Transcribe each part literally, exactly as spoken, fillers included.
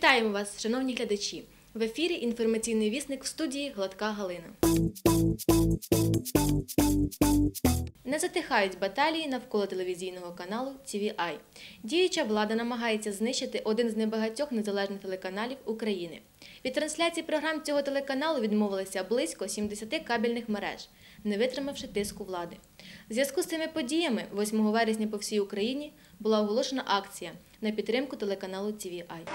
Вітаємо вас, шановні глядачі! В ефірі інформаційний вісник, в студії Гладка Галина. Не затихають баталії навколо телевізійного каналу Ті Ві Ай. Діюча влада намагається знищити один з небагатьох незалежних телеканалів України. Від трансляції програм цього телеканалу відмовилися близько сімдесят кабельних мереж, не витримавши тиску влади. В зв'язку з цими подіями восьмого вересня по всій Україні була оголошена акція на підтримку телеканалу Ті Ві Ай.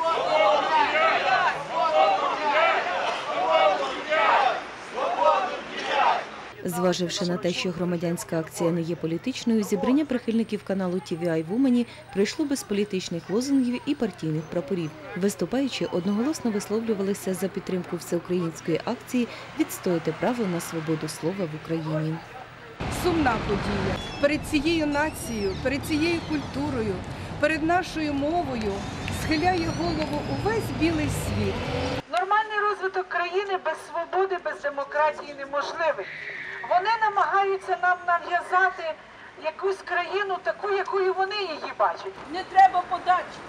Зваживши на те, що громадянська акція не є політичною, зібрання прихильників каналу Ті Ві Ай в Умані пройшло без політичних лозунгів і партійних прапорів. Виступаючи, одноголосно висловлювалися за підтримку всеукраїнської акції «Відстояти право на свободу слова в Україні». Сумна подія. Перед цією нацією, перед цією культурою, перед нашою мовою схиляє голову увесь білий світ. Нормальний розвиток країни без свободи, без демократії неможливий. Вони намагаються нам нав'язати якусь країну таку, якою вони її бачать. Не треба подачки.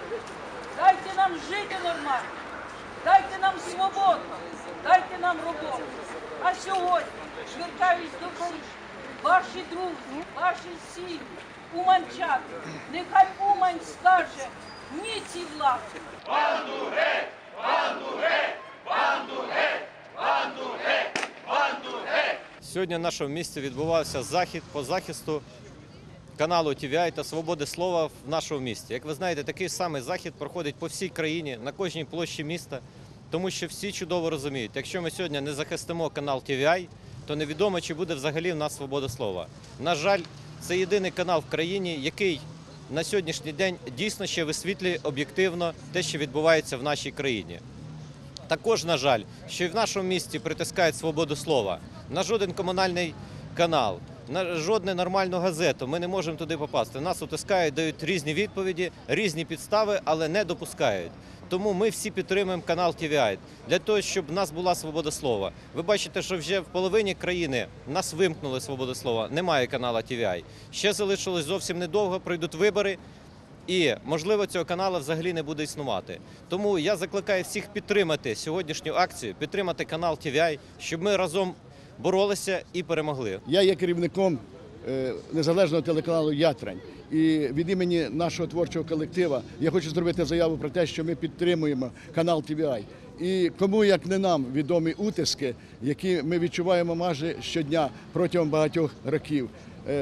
Дайте нам жити нормально. Дайте нам свободу. Дайте нам роботу. А сьогодні звертаюсь до всіх. Ваші друзі, ваші сім'ї, уманчани. Нехай Умань скаже ні цій владі. Банду геть! Банду геть! Банду геть! Банду геть! Банду геть! Сьогодні в нашому місті відбувався захід по захисту каналу Ті Ві Ай та свободи слова в нашому місті. Як ви знаєте, такий самий захід проходить по всій країні, на кожній площі міста, тому що всі чудово розуміють, якщо ми сьогодні не захистимо канал Ті Ві Ай, то невідомо, чи буде взагалі в нас свобода слова. На жаль, це єдиний канал в країні, який на сьогоднішній день дійсно ще висвітлює об'єктивно те, що відбувається в нашій країні. Також, на жаль, що і в нашому місті притискають свободу слова. На жоден комунальний канал, на жодну нормальну газету ми не можемо туди попасти. Нас утискають, дають різні відповіді, різні підстави, але не допускають. Тому ми всі підтримуємо канал Ті Ві Ай, для того, щоб в нас була свобода слова. Ви бачите, що вже в половині країни нас вимкнули свободу слова, немає каналу Ті Ві Ай. Ще залишилось зовсім недовго, пройдуть вибори, і, можливо, цього каналу взагалі не буде існувати. Тому я закликаю всіх підтримати сьогоднішню акцію, підтримати канал Ті Ві Ай, щоб ми разом боролися і перемогли. Я є керівником незалежного телеканалу «Ятрань». І від імені нашого творчого колектива я хочу зробити заяву про те, що ми підтримуємо канал Ті Ві Ай. І кому, як не нам, відомі утиски, які ми відчуваємо майже щодня протягом багатьох років.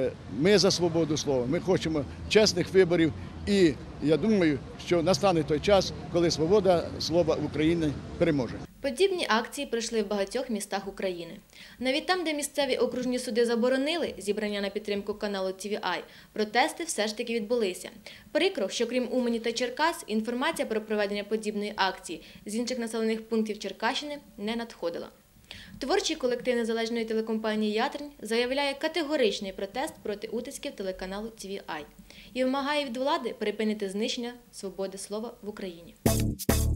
Ми за свободу слова, ми хочемо чесних виборів. І я думаю, що настане той час, коли свобода слова в Україні переможе. Подібні акції пройшли в багатьох містах України. Навіть там, де місцеві окружні суди заборонили зібрання на підтримку каналу Ті Ві Ай, протести все ж таки відбулися. Прикро, що крім Умані та Черкас, інформація про проведення подібної акції з інших населених пунктів Черкащини не надходила. Творчий колектив незалежної телекомпанії «Ятрань» заявляє категоричний протест проти утисків телеканалу Ті Ві Ай і вимагає від влади припинити знищення свободи слова в Україні.